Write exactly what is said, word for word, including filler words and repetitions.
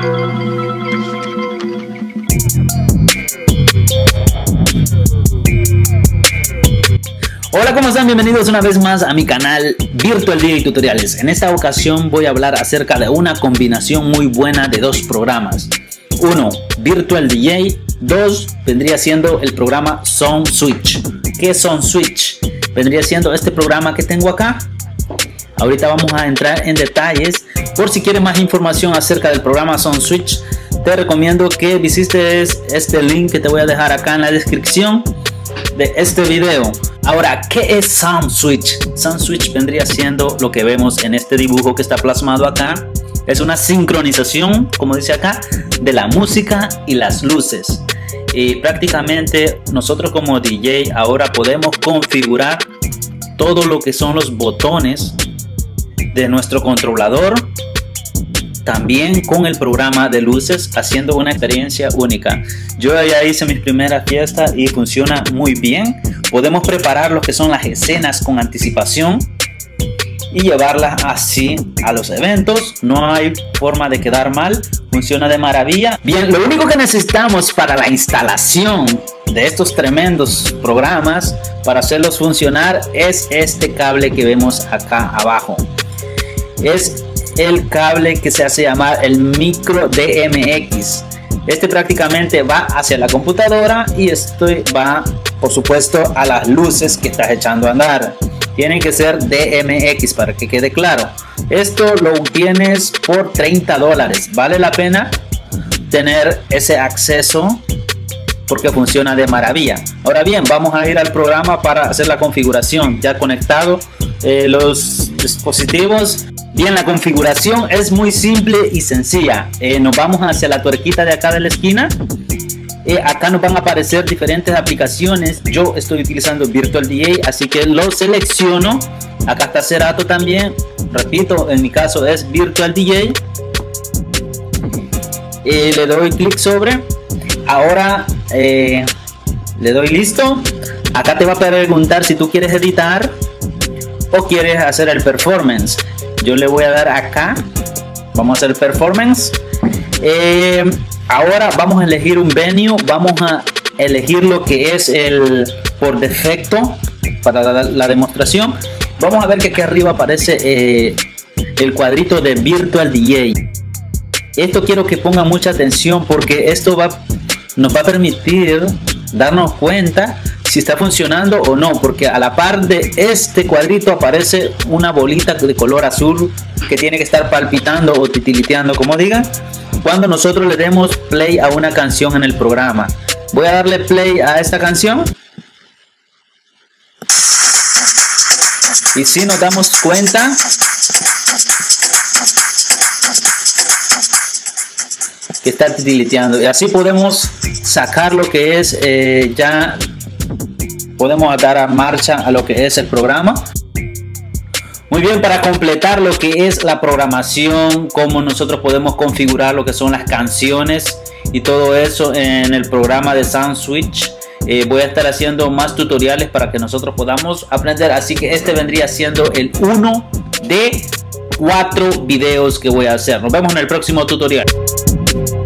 Hola, ¿cómo están? Bienvenidos una vez más a mi canal Virtual D J Tutoriales. En esta ocasión voy a hablar acerca de una combinación muy buena de dos programas. Uno, Virtual D J. Dos, vendría siendo el programa SoundSwitch. ¿Qué es SoundSwitch? Vendría siendo este programa que tengo acá. Ahorita vamos a entrar en detalles. Por si quieres más información acerca del programa SoundSwitch, te recomiendo que visites este link que te voy a dejar acá en la descripción de este video. Ahora, ¿qué es SoundSwitch? SoundSwitch vendría siendo lo que vemos en este dibujo que está plasmado acá. Es una sincronización, como dice acá, de la música y las luces. Y prácticamente nosotros como D J ahora podemos configurar todo lo que son los botones de nuestro controlador, también con el programa de luces, haciendo una experiencia única. Yo ya hice mis primeras fiestas y funciona muy bien. Podemos preparar lo que son las escenas con anticipación y llevarlas así a los eventos. No hay forma de quedar mal, funciona de maravilla. Bien, lo único que necesitamos para la instalación de estos tremendos programas, para hacerlos funcionar, es este cable que vemos acá abajo. Es el cable que se hace llamar el micro D M X. Este prácticamente va hacia la computadora y esto va, por supuesto, a las luces que estás echando a andar. Tiene que ser D M X para que quede claro. Esto lo obtienes por treinta dólares. Vale la pena tener ese acceso porque funciona de maravilla. Ahora bien, vamos a ir al programa para hacer la configuración. Ya conectado eh, los dispositivos. Bien, la configuración es muy simple y sencilla. Eh, nos vamos hacia la tuerquita de acá de la esquina. Eh, acá nos van a aparecer diferentes aplicaciones. Yo estoy utilizando Virtual D J, así que lo selecciono. Acá está Serato también. Repito, en mi caso es Virtual D J. Eh, le doy clic sobre. Ahora eh, le doy listo. Acá te va a preguntar si tú quieres editar o quieres hacer el performance. Yo le voy a dar acá. Vamos a hacer performance. Eh, ahora vamos a elegir un venue. Vamos a elegir lo que es el por defecto para la, la demostración. Vamos a ver que aquí arriba aparece eh, el cuadrito de Virtual D J. Esto quiero que pongan mucha atención porque esto va, nos va a permitir darnos cuenta si está funcionando o no, porque a la par de este cuadrito aparece una bolita de color azul que tiene que estar palpitando o titiliteando, como digan, cuando nosotros le demos play a una canción en el programa. Voy a darle play a esta canción y si nos damos cuenta que está titiliteando, y así podemos sacar lo que es eh, ya podemos dar a marcha a lo que es el programa. Muy bien, para completar lo que es la programación, cómo nosotros podemos configurar lo que son las canciones y todo eso en el programa de SoundSwitch, eh, voy a estar haciendo más tutoriales para que nosotros podamos aprender, así que este vendría siendo el uno de cuatro videos que voy a hacer. Nos vemos en el próximo tutorial.